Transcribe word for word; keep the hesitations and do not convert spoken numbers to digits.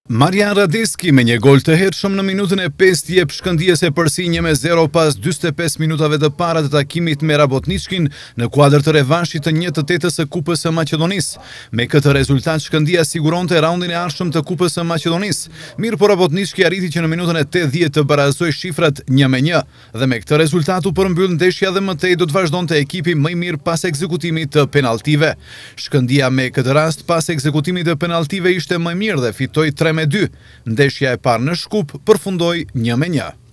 Marian Radeski me një gol të hershëm në minutën e pesë jep shkëndijese përsi një me zero pas dyzet e pesë minutave të para të takimit me Rabotničkin në kuadër të revanshit të një të tetës së Kupës së Maqedonisë. Me këtë rezultat Shkëndija siguronte raundin e ardhshëm të Kupës së Maqedonisë. Mirë po Rabotnički arriti që në minutën e tetëdhjetë të barazoj shifrat një me një dhe me këtë rezultat u përmbyll ndeshja dhe mëtej do të vazhdonte ekipi më i mirë pas ekzekutimit të penaltive. Shkëndija me këtë rast pas ekzekutimit të penaltive ishte më mirë dhe fitoi tre me dy. Ndeshja e parë në Shkup përfundoi një me një.